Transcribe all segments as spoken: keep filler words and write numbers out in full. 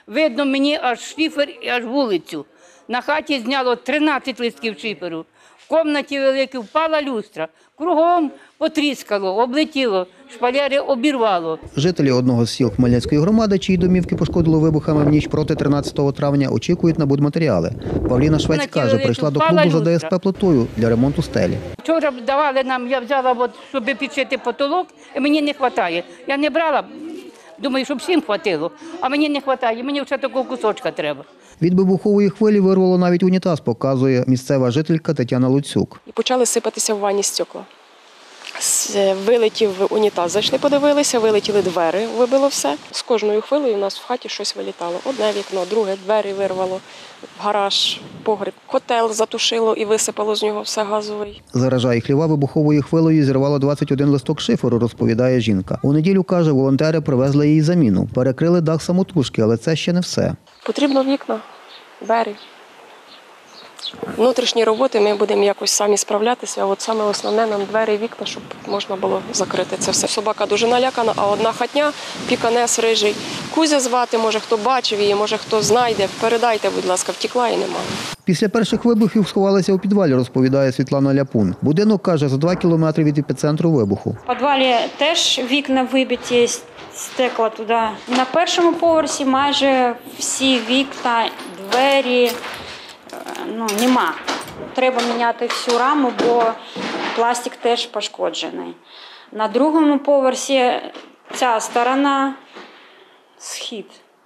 Видно мені аж шифер, аж вулицю. На хаті зняло тринадцять листків шиферу. В кімнаті великій впала люстра. Кругом потріскало, облетіло, шпалери обірвало. Жителі одного з сіл Хмельницької громади, чиї домівки пошкодило вибухами в ніч проти тринадцятого травня, очікують на будматеріали. Павліна Швець каже, прийшла до клубу за ДСП-плитою для ремонту стелі. Вчора давали нам, я взяла, от, щоб підшити потолок, і мені не вистачає. Я не брала, думаю, щоб всім хватило, а мені не вистачає, мені ще такого кусочка треба. Від вибухової хвилі вирвало навіть унітаз, показує місцева жителька Тетяна Луцюк. І почали сипатися в ванні стекла. Вилетів унітаз, зайшли, подивилися, вилетіли двері, вибило все. З кожною хвилею у нас в хаті щось вилітало. Одне вікно, друге, двері вирвало, гараж, погріб, котел затушило і висипало з нього все газовий. Заража і хліва вибуховою хвилею зірвало двадцять один листок шиферу, розповідає жінка. У неділю, каже, волонтери привезли їй заміну. Перекрили дах самотужки, але це ще не все. Потрібно вікна, двері. Внутрішні роботи ми будемо якось самі справлятися, а от саме основне нам двері і вікна, щоб можна було закрити це все. Собака дуже налякана, а одна хатня, піканес рижий. Кузя звати, може хто бачив її, може хто знайде. Передайте, будь ласка, втекла і немає. Після перших вибухів сховалися у підвалі, розповідає Світлана Ляпун. Будинок, каже, за два кілометри від епіцентру вибуху. В підвалі теж вікна вибиті, стекла туди. На першому поверсі майже всі вікна, двері, ну, нема. Треба міняти всю раму, бо пластик теж пошкоджений. На другому поверсі ця сторона – схід.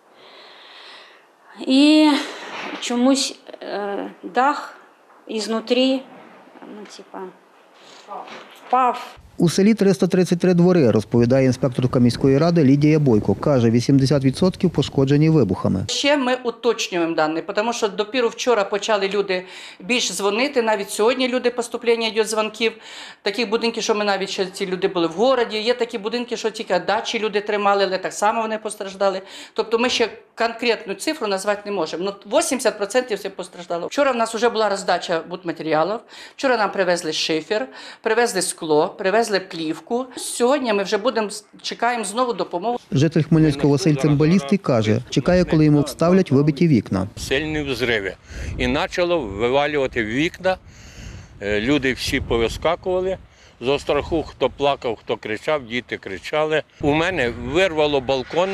І чомусь е, дах ізнутрі, ну, типа, впав. У селі триста тридцять три двори, розповідає інспекторка міської ради Лідія Бойко. Каже, вісімдесят відсотків пошкоджені вибухами. Ще ми уточнюємо дані, тому що допіру вчора почали люди більш дзвонити, навіть сьогодні люди поступлення йдуть дзвонків. Такі будинки, що ми навіть ще ці люди були в городі, є такі будинки, що тільки дачі люди тримали, але так само вони постраждали. Тобто ми ще конкретну цифру назвати не можемо. Ну, вісімдесят відсотків все постраждало. Вчора в нас вже була роздача будматеріалів, вчора нам привезли шифер, привезли скло, привезли плівку. Сьогодні ми вже будемо, чекаємо знову допомогу. Житель Хмельницького Василь Цимбалістий каже, чекає, коли йому вставлять вибиті вікна. Сильні взриви. І почало вивалювати вікна. Люди всі повискакували. З страху, хто плакав, хто кричав, діти кричали. У мене вирвало балкон,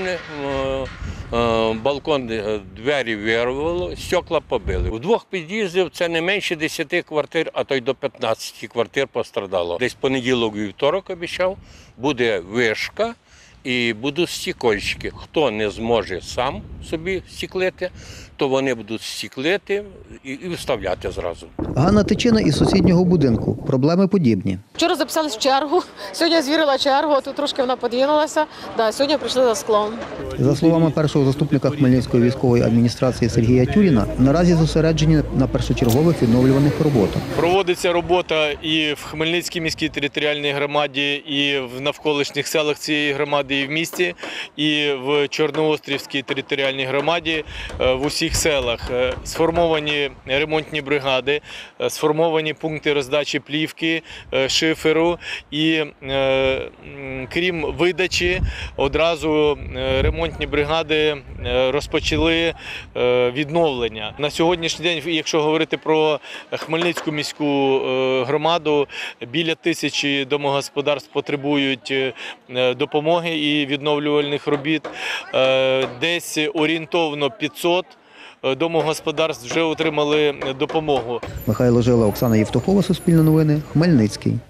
балкон, двері вирвало, стекла побили. У двох під'їздів це не менше десяти квартир, а то й до п'ятнадцяти квартир пострадало. Десь понеділок, вівторок обіцяв, буде вишка і будуть стекольчики. Хто не зможе сам собі стеклити, то вони будуть стеклити і вставляти зразу. Ганна Тичина із сусіднього будинку. Проблеми подібні. Вчора записались в чергу, сьогодні звірила чергу, а тут трошки вона подвинулася. Да, сьогодні прийшли за склом. За словами першого заступника Хмельницької військової адміністрації Сергія Тюріна, наразі зосереджені на першочергових відновлюваних роботах. Проводиться робота і в Хмельницькій міській територіальній громаді, і в навколишніх селах цієї громади, і в місті, і в Чорноострівській територіальній громаді, в усіх селах. Сформовані ремонтні бригади, сформовані пункти роздачі плівки, шиферу і крім видачі, одразу ремонтні бригади розпочали відновлення. На сьогоднішній день, якщо говорити про Хмельницьку міську громаду, біля тисячі домогосподарств потребують допомоги і відновлювальних робіт. Десь орієнтовно п'ятсот домогосподарств вже отримали допомогу. Михайло Жила, Оксана Євтухова, Суспільне новини, Хмельницький.